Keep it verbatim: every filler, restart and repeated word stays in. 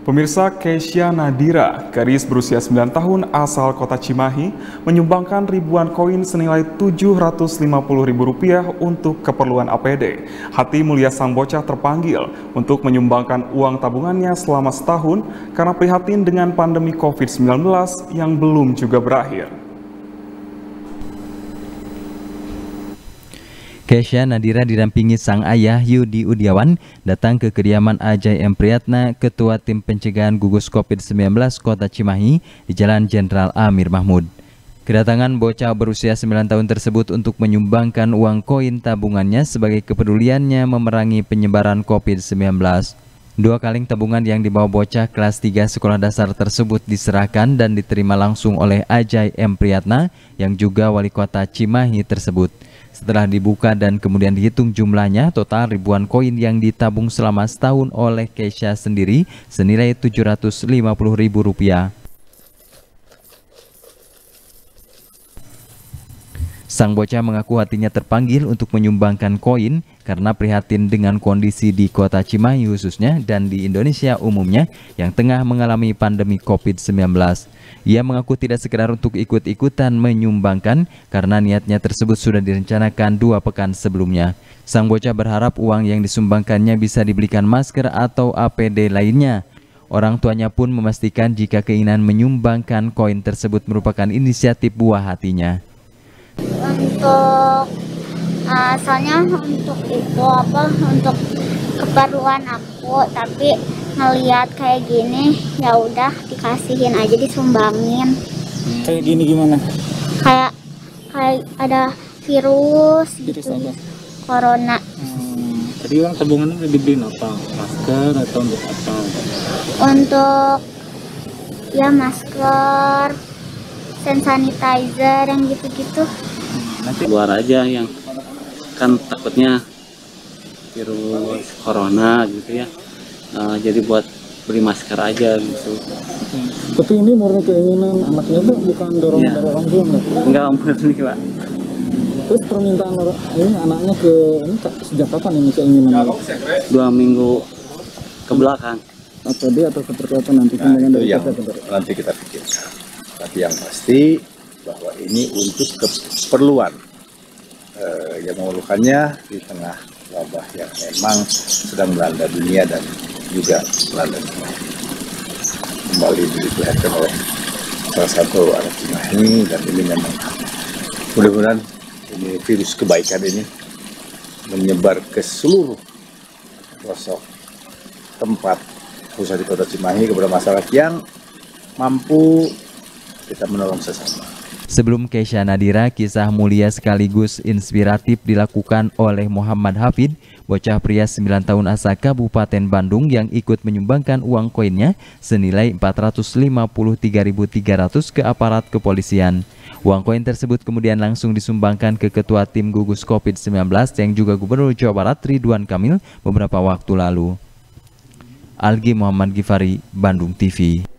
Pemirsa, Keisha Nadira, gadis berusia sembilan tahun asal kota Cimahi, menyumbangkan ribuan koin senilai tujuh ratus lima puluh ribu rupiah untuk keperluan A P D. Hati mulia sang bocah terpanggil untuk menyumbangkan uang tabungannya selama setahun karena prihatin dengan pandemi COVID sembilan belas yang belum juga berakhir. Keisha Nadira didampingi sang ayah Yudi Udiawan datang ke kediaman Ajay M. Priyatna, Ketua Tim Pencegahan Gugus COVID sembilan belas Kota Cimahi di Jalan Jenderal Amir Mahmud. Kedatangan bocah berusia sembilan tahun tersebut untuk menyumbangkan uang koin tabungannya sebagai kepeduliannya memerangi penyebaran COVID sembilan belas. Dua kaleng tabungan yang dibawa bocah kelas tiga sekolah dasar tersebut diserahkan dan diterima langsung oleh Ajay M. Priyatna yang juga wali kota Cimahi tersebut. Setelah dibuka dan kemudian dihitung jumlahnya, total ribuan koin yang ditabung selama setahun oleh Keisha sendiri senilai tujuh ratus lima puluh ribu rupiah. Sang bocah mengaku hatinya terpanggil untuk menyumbangkan koin karena prihatin dengan kondisi di kota Cimahi khususnya dan di Indonesia umumnya yang tengah mengalami pandemi COVID sembilan belas. Ia mengaku tidak sekedar untuk ikut-ikutan menyumbangkan karena niatnya tersebut sudah direncanakan dua pekan sebelumnya. Sang bocah berharap uang yang disumbangkannya bisa dibelikan masker atau A P D lainnya. Orang tuanya pun memastikan jika keinginan menyumbangkan koin tersebut merupakan inisiatif buah hatinya. Untuk asalnya untuk itu apa untuk keperluan aku, tapi ngelihat kayak gini ya udah dikasihin aja, disumbangin. Kayak gini gimana? Kayak kayak ada virus, Virus gitu. apa? Corona. Hmm, tadi kan tabungannya udah dibeliin apa? Masker atau untuk apa? Untuk ya masker, hand sanitizer yang gitu-gitu. Nanti Luar aja yang kan takutnya virus corona gitu ya, uh, jadi buat beli masker aja gitu. Hmm. Tapi ini murni keinginan anaknya tuh, bukan dorong Ya. dari orang tua nggak? Enggak murni Pak. Terus permintaan orang ini anaknya ke ini sejak kapan ini keinginan? Dua minggu ke belakang. Apa dia atau seperti apa nanti? Nah, Kemudian itu dari yang kita bentar. nanti kita pikirkan. Tapi yang pasti bahwa ini untuk keperluan eh, yang memerlukannya di tengah wabah yang memang sedang melanda dunia dan juga melanda dunia. Kembali diperlihatkan oleh salah satu anak Cimahi, dan ini memang mudah-mudahan ini virus kebaikan ini menyebar ke seluruh pelosok tempat khususnya di kota Cimahi kepada masyarakat yang mampu kita menolong sesama. Sebelum Keisha Nadira, kisah mulia sekaligus inspiratif dilakukan oleh Muhammad Hafid, bocah pria sembilan tahun asal Kabupaten Bandung yang ikut menyumbangkan uang koinnya senilai empat ratus lima puluh tiga ribu tiga ratus ke aparat kepolisian. Uang koin tersebut kemudian langsung disumbangkan ke Ketua Tim Gugus COVID sembilan belas yang juga Gubernur Jawa Barat Ridwan Kamil beberapa waktu lalu. Algi Muhammad Gifari, Bandung T V.